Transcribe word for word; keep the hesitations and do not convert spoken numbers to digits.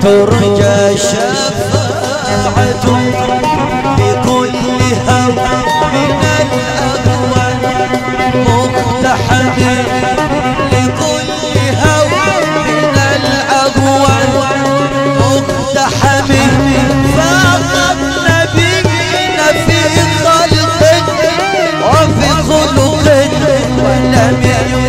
ترجى شفاعته بكل هوى من الأهوال مقتحم لكل هوى من الأهوال مقتحم فقط نبينا في خلق وفي خلق ولم يكن